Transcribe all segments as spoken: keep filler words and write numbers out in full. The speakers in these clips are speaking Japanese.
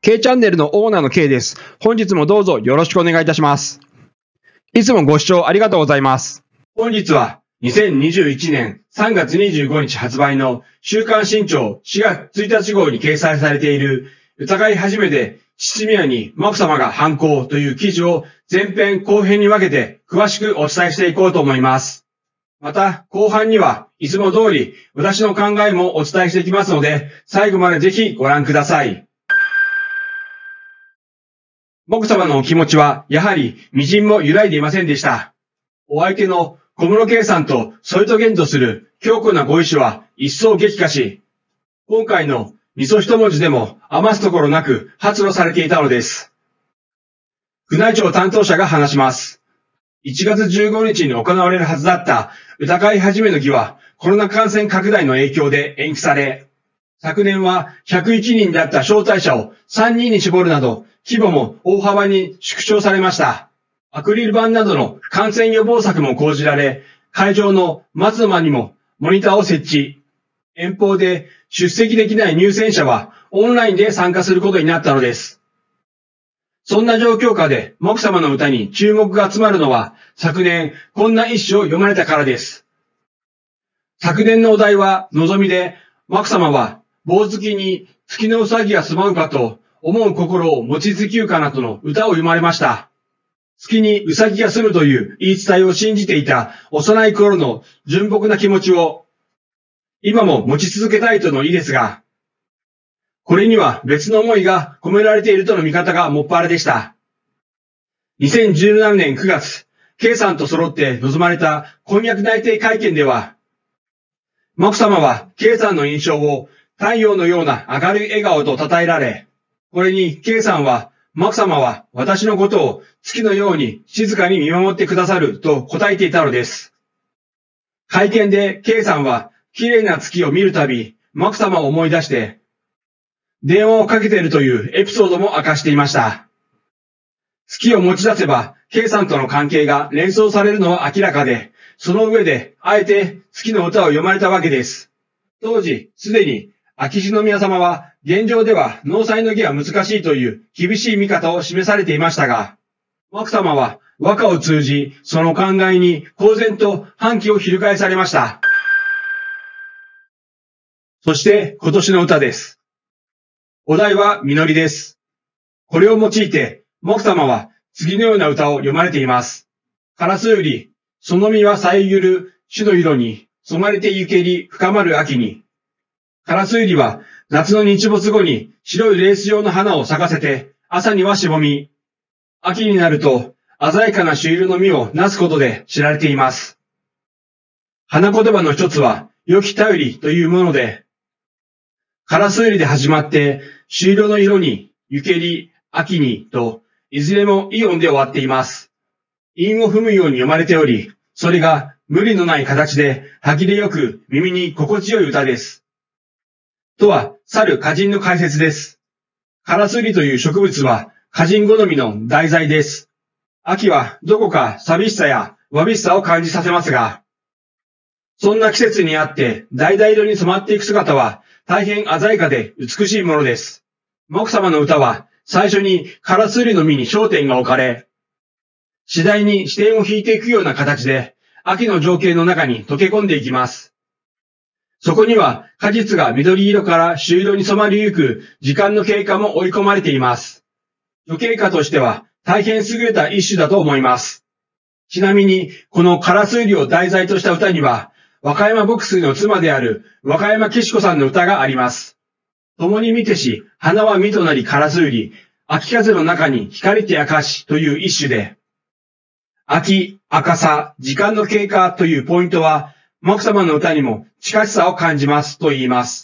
K チャンネルのオーナーの K です。本日もどうぞよろしくお願いいたします。いつもご視聴ありがとうございます。本日はにせんにじゅういちねんさんがつにじゅうごにち発売の週刊新潮しがつついたち号に掲載されている疑い始めで父宮に眞子さまが反抗という記事を前編後編に分けて詳しくお伝えしていこうと思います。また後半にはいつも通り私の考えもお伝えしていきますので最後までぜひご覧ください。眞子さまのお気持ちはやはり微塵も揺らいでいませんでした。お相手の小室圭さんと添い遂げんとする強固なご意志は一層激化し、今回のみそ一文字でも余すところなく発露されていたのです。宮内庁担当者が話します。いちがつじゅうごにちに行われるはずだった歌い始めの儀はコロナ感染拡大の影響で延期され、昨年はひゃくいちにんだった招待者をさんにんに絞るなど規模も大幅に縮小されました。アクリル板などの感染予防策も講じられ、会場の松の間にもモニターを設置。遠方で出席できない入選者はオンラインで参加することになったのです。そんな状況下で眞子さまの歌に注目が集まるのは昨年こんな一首を読まれたからです。昨年のお題は望みで、眞子さまは棒月に月のうさぎが住まうかと思う心を持ちつきうかなとの歌を読まれました。月にうさぎが住むという言い伝えを信じていた幼い頃の純朴な気持ちを今も持ち続けたいとの意ですが、これには別の思いが込められているとの見方がもっぱらでした。にせんじゅうななねんくがつ、K さんと揃って臨まれた婚約内定会見では、眞子さまは K さんの印象を太陽のような明るい笑顔と称えられ、これに K さんは、眞子さまは私のことを月のように静かに見守ってくださると答えていたのです。会見で K さんは綺麗な月を見るたび、眞子さまを思い出して、電話をかけているというエピソードも明かしていました。月を持ち出せば、K さんとの関係が連想されるのは明らかで、その上で、あえて月の歌を読まれたわけです。当時、すでに秋篠宮様は現状では納采の儀は難しいという厳しい見方を示されていましたが、眞子さまは和歌を通じ、その考えに公然と反旗を翻されました。そして今年の歌です。お題は実りです。これを用いて、眞子さまは次のような歌を読まれています。烏より、その実は遮る朱の色に、染まれてゆけり深まる秋に。烏百合は夏の日没後に白いレース状の花を咲かせて、朝にはしぼみ、秋になると鮮やかな朱色の実をなすことで知られています。花言葉の一つは、良き便りというもので、烏百合で始まって朱色の色に、ゆけり、秋にと、いずれもイオンで終わっています。韻を踏むように読まれており、それが無理のない形で歯切れよく耳に心地よい歌です。とは、去る歌人の解説です。烏百合という植物は歌人好みの題材です。秋はどこか寂しさやわびしさを感じさせますが、そんな季節にあって橙色に染まっていく姿は大変鮮やかで美しいものです。眞子さまの歌は最初に烏百合の実に焦点が置かれ、次第に視点を引いていくような形で秋の情景の中に溶け込んでいきます。そこには果実が緑色から朱色に染まりゆく時間の経過も追い込まれています。女経過としては大変優れた一種だと思います。ちなみにこの烏百合を題材とした歌には和歌山牧水の妻である和歌山紀子さんの歌があります。共に見てし、花は実となり烏百合、秋風の中に光て明かしという一種で、秋、赤さ、時間の経過というポイントは眞子さまの歌にも近しさを感じますと言います。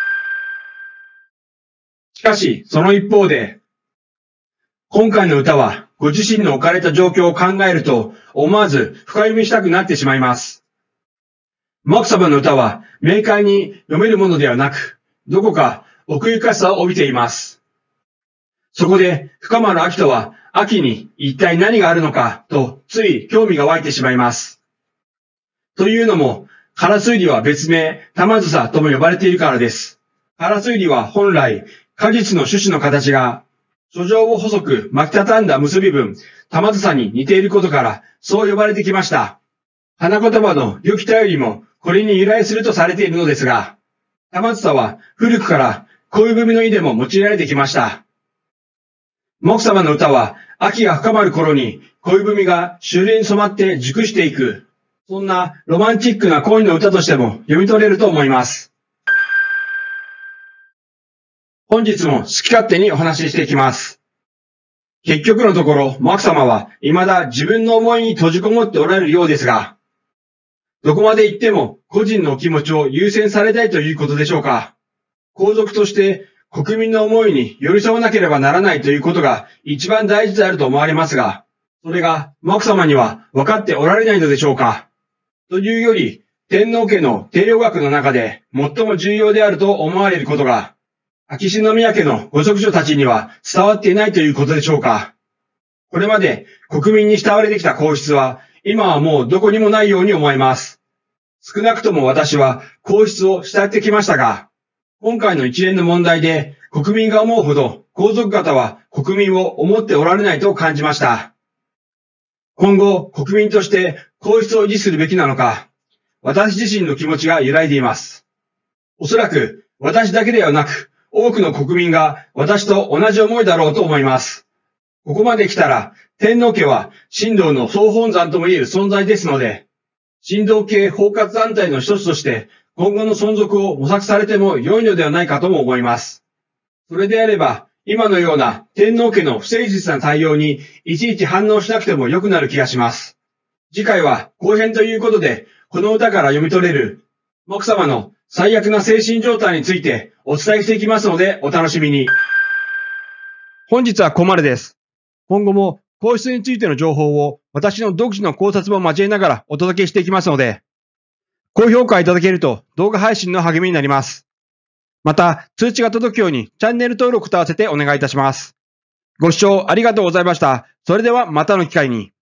しかし、その一方で、今回の歌はご自身の置かれた状況を考えると思わず深読みしたくなってしまいます。眞子さまの歌は明快に読めるものではなく、どこか奥ゆかしさを帯びています。そこで深まる秋とは秋に一体何があるのかとつい興味が湧いてしまいます。というのも、烏百合は別名、玉梓とも呼ばれているからです。烏百合は本来、 果実の種子の形が、書状を細く巻き畳んだ結び文、玉梓に似ていることから、そう呼ばれてきました。花言葉の良き便りも、これに由来するとされているのですが、玉梓は古くから恋文の意でも用いられてきました。モク様の歌は、秋が深まる頃に恋文が秋麗に染まって熟していく、そんなロマンチックな恋の歌としても読み取れると思います。本日も好き勝手にお話ししていきます。結局のところ、モク様は未だ自分の思いに閉じこもっておられるようですが、どこまで行っても個人の気持ちを優先されたいということでしょうか。皇族として国民の思いに寄り添わなければならないということが一番大事であると思われますが、それがモク様には分かっておられないのでしょうか。というより、天皇家の帝陵学の中で最も重要であると思われることが、秋篠宮家のご息女たちには伝わっていないということでしょうか。これまで国民に慕われてきた皇室は、今はもうどこにもないように思えます。少なくとも私は皇室を慕ってきましたが、今回の一連の問題で国民が思うほど皇族方は国民を思っておられないと感じました。今後国民として皇室を維持するべきなのか、私自身の気持ちが揺らいでいます。おそらく私だけではなく、多くの国民が私と同じ思いだろうと思います。ここまで来たら、天皇家は神道の総本山とも言える存在ですので、神道系包括団体の一つとして今後の存続を模索されても良いのではないかとも思います。それであれば、今のような天皇家の不誠実な対応にいちいち反応しなくても良くなる気がします。次回は後編ということで、この歌から読み取れる、モク様の最悪な精神状態についてお伝えしていきますのでお楽しみに。本日はここまでです。今後も皇室についての情報を私の独自の考察も交えながらお届けしていきますので、高評価いただけると動画配信の励みになります。また、通知が届くようにチャンネル登録と合わせてお願いいたします。ご視聴ありがとうございました。それではまたの機会に。